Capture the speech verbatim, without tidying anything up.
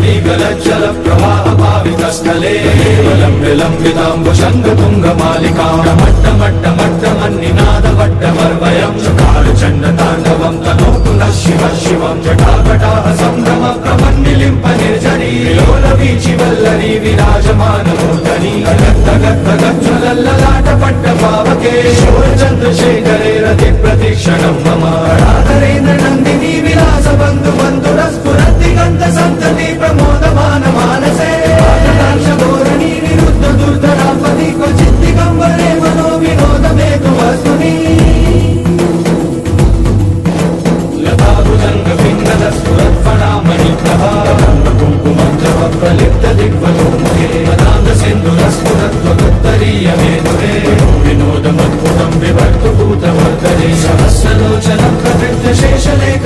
गलज्जल प्रवाह पावितस्थले लम्ब्य लम्बिताम्बुशङ्गतुङ्गमालिकां मट्टमट्टमट्टमन्निनादवट्टमर्वयं चकारचण्डताण्डवं तनोतु नः शिवः शिवं जटाकटाह सम्भ्रम प्रमन्निलिम्प निर्जरी विलोलवीचिवल्लरी विराजमानमूर्धनि गद्गद्गज्ज्वलल्ललाटपट्टपावके शूरचन्द्रशेखरे रतिप्रतीक्षणं मम राधरेन्द्र नन्दिनी विलासबन्धु बन्धुरस्फुरद्दिगन्त सन्तति प्रमोदमान मानसे धोरणी निरुद्ध दुर्धरापति क्वचित् दिगम्बरे मनो विनोदमेतु वस्तुनि लताभुजङ्गपिङ्गलस्फुरत्फणामणिप्रभा कुङ्कुमञ्जव प्रलिप्त दिग्वधूमुखे मदान्दसिन्धुरस्फुरत्वदुत्तरीयमेतुरे विनोदमद्भुतं विभक्तु भूतवर्तने सहस्रलोचनं प्रकृत्यशेषलेख